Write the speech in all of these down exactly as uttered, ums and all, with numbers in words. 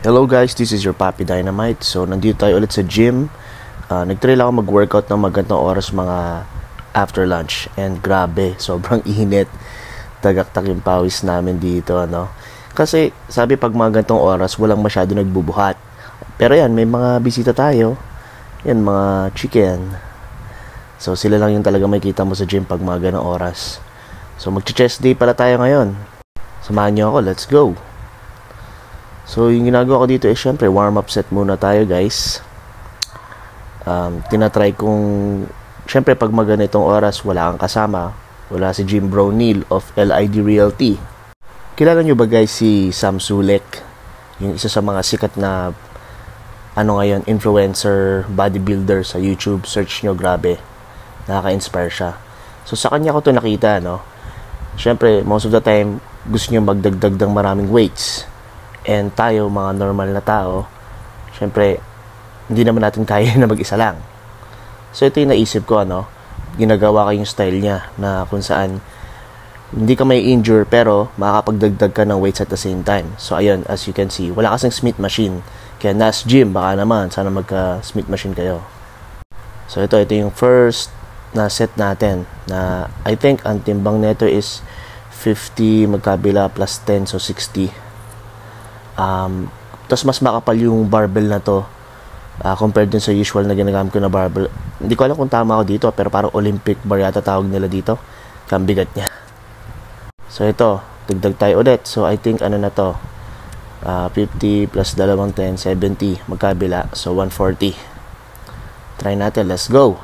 Hello guys, this is your Papi Dynamite. So nandito tayo ulit sa gym. uh, Nagtry lang ako mag-workout ng magandang oras mga after lunch. And grabe, sobrang init. Tagaktak yung pawis namin dito, ano. Kasi sabi pag mga ganitong oras walang masyado nagbubuhat. Pero yan, may mga bisita tayo. Yan, mga chicken. So sila lang yung talaga makikita mo sa gym pag mga ganong oras. So mag-chest day pala tayo ngayon. Samahan nyo ako, let's go. So, yung ginagawa ko dito is syempre warm-up set muna tayo guys. Um, tinatry kong, syempre pag maganitong oras, wala kang kasama. Wala si Gym Bro Neil of L I D Realty. Kilala nyo ba guys si Sam Sulek? Yung isa sa mga sikat na, ano ngayon, influencer, bodybuilder sa YouTube. Search nyo, grabe. Nakaka-inspire siya. So, sa kanya ko to nakita, no? Syempre, most of the time, gusto nyo magdagdag ng maraming weights. And tayo, mga normal na tao, syempre, hindi naman natin kaya na mag-isa lang. So, ito yung naisip ko, ano, ginagawa ko yung style niya, na kung saan, hindi ka may injure, pero makakapagdagdag ka ng weights at the same time. So, ayun, as you can see, wala kasing Smith machine. Kaya, nas gym, baka naman, sana magka-Smith machine kayo. So, ito, ito yung first na set natin, na, I think, ang timbang nito is fifty, magkabila, plus ten, so sixty. Um, tapos mas makapal yung barbell na to uh, compared din sa usual na ginagamit ko na barbell. Hindi ko alam kung tama ako dito, pero parang Olympic bar yata tawag nila dito. Kambigat niya. So ito, dagdag tayo ulit. So I think ano na to, uh, fifty plus dalawang ten, seventy magkabila, so one forty. Try natin, let's go.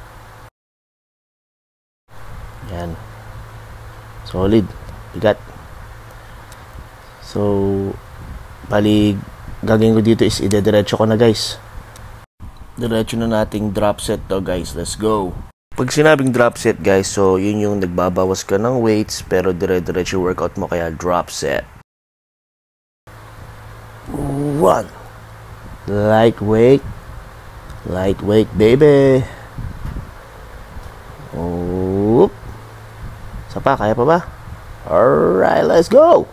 Yan, solid, bigat. So bali, gagawin ko dito is ide-diretso ko na guys. Diretso na nating drop set to guys. Let's go. Pag sinabing drop set guys, so yun yung nagbabawas ka ng weights pero dire-diretso workout mo, kaya drop set. One. Lightweight. Lightweight baby. Oop. Isa pa, kaya pa ba? Alright, let's go.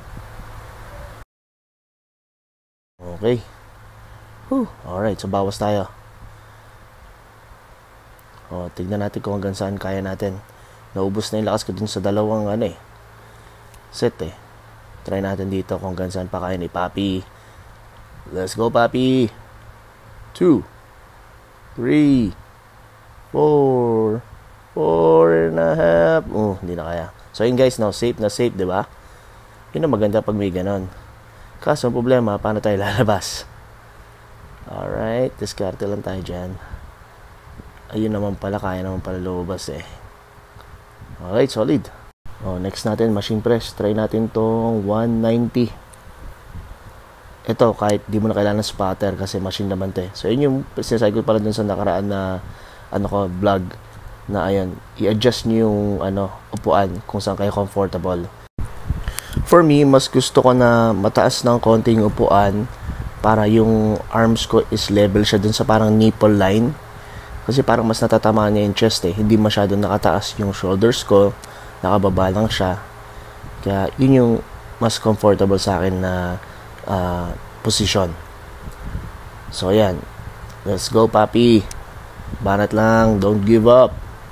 Okay. Whew. Alright, so bawas tayo. O, tignan natin kung hanggang saan kaya natin. Naubos na yung lakas ko dun sa dalawang ano eh, set eh. Try natin dito kung hanggang saan pa kaya ni Papi. Let's go Papi. Two. Three. Four. Four and a half. Oh, hindi na kaya. So yun guys, now safe na safe, diba? Yun ang maganda pag may ganon. Kaso ang problema, paano tayo lalabas? Alright, diskarte lang tayo dyan. Ayun naman pala, kaya naman pala lumabas eh. Alright, solid. Oh, next natin, machine press. Try natin tong one ninety. Ito, kahit di mo na kailangan spotter kasi machine naman to eh. So yun yung sinasabi ko pala dun sa nakaraan na ano ko, vlog. Na ayan, i-adjust nyo yung ano, upuan kung saan kayo comfortable. For me, mas gusto ko na mataas ng konting upuan para yung arms ko is level siya dun sa parang nipple line. Kasi parang mas natatamaan niya yung chest eh. Hindi masyado nakataas yung shoulders ko. Nakababa lang siya. Kaya yun yung mas comfortable sa akin na uh, position. So ayan. Let's go Papi. Banat lang. Don't give up.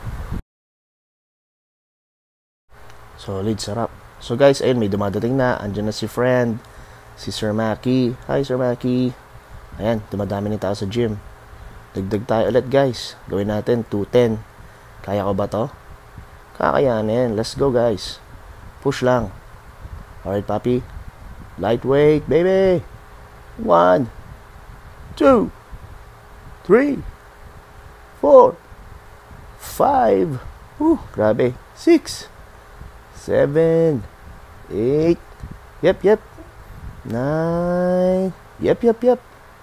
Solid, sarap. So guys, ayun, may dumadating na. Andiyan na si friend, si Sir Maki. Hi Sir Maki. Ayan, dumadami ng tao sa gym. Dagdag tayo ulit guys. Gawin natin two ten. Kaya ko ba to? Kakayanin. Let's go guys. Push lang. Alright Papi. Lightweight baby. One. Two. Three. Four. Five. Whew, grabe. Six. Seven. Eight. Yep, yep. Nine. Yep, yep, yep.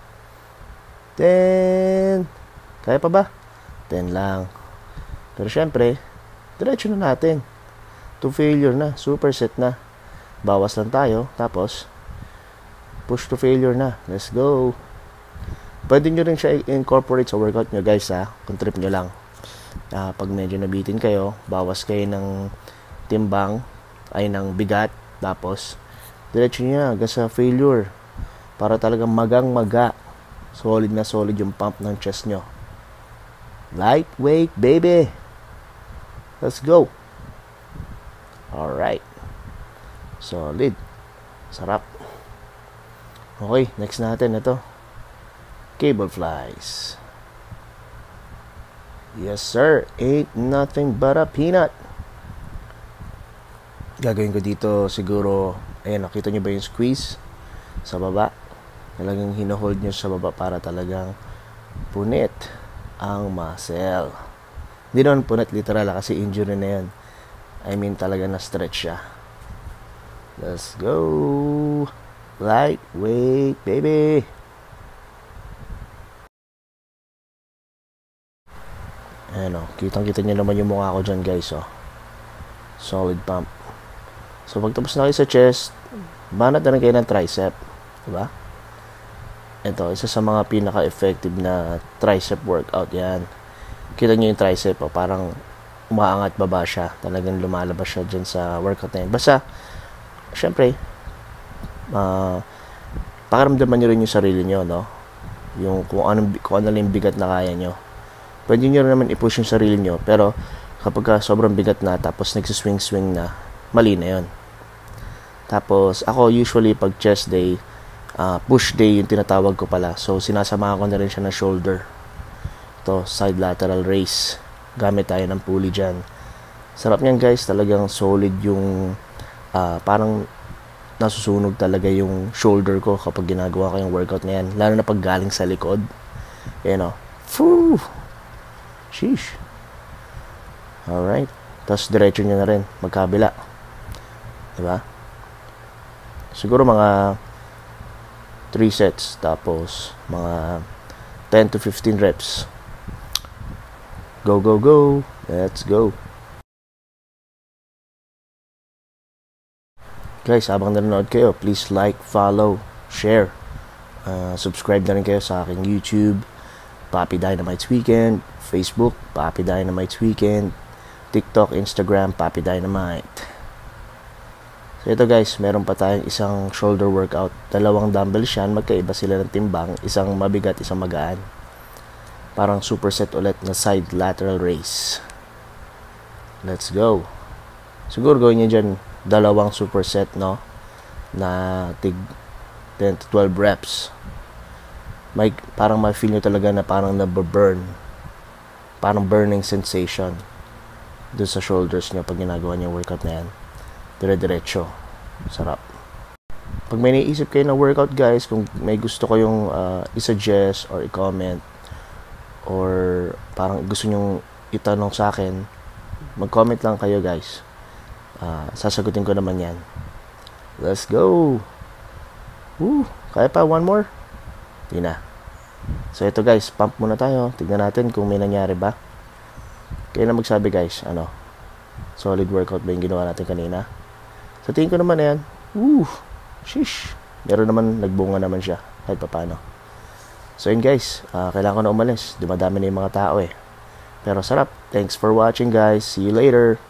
Ten. Kaya pa ba? Ten lang. Pero syempre, diretso na natin. To failure na. Super set na. Bawas lang tayo. Tapos, push to failure na. Let's go. Pwede nyo rin siya incorporate sa workout nyo guys ha. Kung trip nyo lang. Uh, pag medyo nabitin kayo, bawas kayo ng timbang ay ng bigat, tapos diretso niya hanggang sa failure. para talagang magang-maga. Solid na solid yung pump ng chest nyo. Lightweight, baby. Let's go. Alright. Solid. Sarap. Okay, next natin ito. Cable flies. Yes, sir. Ain't nothing but a peanut. Gagawin ko dito siguro, ayan, nakita nyo ba yung squeeze sa baba? Talagang hinohold nyo sa baba para talagang punit ang muscle. Hindi naman punit literal kasi injury na yan. I mean talaga na stretch siya. Let's go. Lightweight, baby. Ayan o, kitang-kita nyo naman yung mukha ko dyan, guys, oh. Solid pump. So, pag tapos na kayo sa chest, banat na rin kayo ng tricep. Diba? Ito, isa sa mga pinaka-effective na tricep workout yan. Kita nyo yung tricep, oh, parang umaangat baba siya. Talagang lumalabas siya dyan sa workout na yan. Basta, syempre, uh, pakiramdaman nyo rin yung sarili nyo, no? Yung kung ano, kung ano lang yung bigat na kaya nyo. Pwede nyo rin naman i-push yung sarili nyo, pero kapag ka sobrang bigat na, tapos nagsiswing-swing na, mali na yun. Tapos, ako usually pag chest day, Uh, push day yung tinatawag ko pala. So, sinasamahan ko na rin siya ng shoulder. Ito, side lateral raise. Gamit tayo ng pulley dyan. Sarap niyan, guys. Talagang solid yung uh, parang nasusunog talaga yung shoulder ko kapag ginagawa ko yung workout na yan. Lalo na pag galing sa likod. Yan o. Foo! Sheesh. Alright. Tapos, diretso nyo na rin. Magkabila. Diba? Siguro mga three sets, tapos mga ten to fifteen reps. Go, go, go. Let's go. Guys, habang nanonood kayo, please like, follow, share. Uh, subscribe na rin kayo sa aking YouTube, Papi Dynamite's Weekend, Facebook, Papi Dynamite's Weekend, TikTok, Instagram, Papi Dynamite. So ito, guys, meron pa tayong isang shoulder workout. Dalawang dumbbells yan, magkaiba sila ng timbang. Isang mabigat, isang magaan. Parang superset ulit na side lateral raise. Let's go. Siguro gawin nyo dyan dalawang superset, no? Na tig ten to twelve reps. May, parang ma-feel nyo talaga na parang nababurn. Parang burning sensation doon sa shoulders nyo pag ginagawa nyo yung workout na yan. Dire-diretso. Sarap. Pag may naisip kayo ng workout, guys, kung may gusto kayong uh, i-suggest or i-comment or parang gusto nyong itanong sa akin, mag-comment lang kayo, guys. Uh, sasagutin ko naman yan. Let's go! Woo! Kaya pa? One more? Hindi na. So, ito, guys. Pump muna tayo. Tignan natin kung may nangyari ba. Kayo na magsabi, guys. Ano? Solid workout ba yung ginawa natin kanina? Sa tingin ko naman na yan, woo, sheesh, meron naman, nagbunga naman siya, kahit pa paano. So yun, guys, uh, kailangan ko na umalis, dumadami na yung mga tao eh. Pero sarap, thanks for watching, guys, see you later.